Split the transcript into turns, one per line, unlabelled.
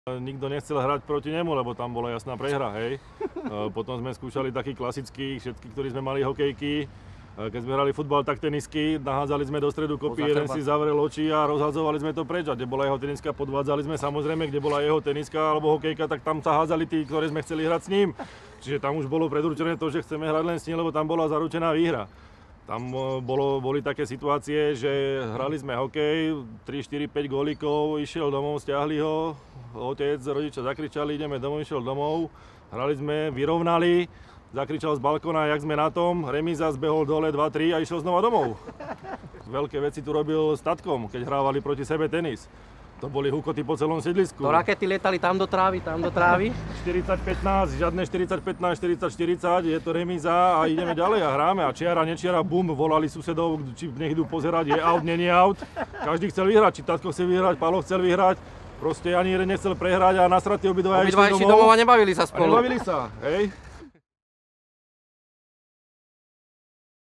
Nikto nechcel hrať proti nemu, lebo tam bola jasná prehra, hej. Potom sme skúšali taký klasický, všetky, ktorí sme mali hokejky. Keď sme hrali futbal, tak tenisky, nahádzali sme do stredu kopy, jeden si zavrel oči a rozhadzovali sme to preč. A kde bola jeho teniska, podvádzali sme samozrejme, kde bola jeho teniska alebo hokejka, tak tam sa hádzali tí, ktorí sme chceli hrať s ním. Čiže tam už bolo predurčené to, že chceme hrať len s ním, lebo tam bola zaručená výhra. Tam boli také situácie, že hrali sme hokej, 3, 4, 5 gólíkov, išiel domov, stiahli ho, otec, rodičia zakričali, ideme domov, išiel domov, hrali sme, vyrovnali, zakričal z balkóna, jak sme na tom, remíza, zbehol dole 2-3 a išiel znova domov. Veľké veci tu robil s tatkom, keď hrávali proti sebe tenis. To boli hukoty po celom sídlisku.
To rakety lietali tam do trávy, tam do trávy.
40-15, žiadne 40-15, 40-40, je to remíza a ideme ďalej a hráme. A čiara, nečiara, bum, volali susedov, či nech idú pozerať, je out, není out. Každý chcel vyhrať, či tatko chce vyhrať, Pálo chcel vyhrať. Proste ani jeden nechcel prehrať a nasratí obidvaja išli domov
a nebavili sa spolu.
A nebavili sa, hej.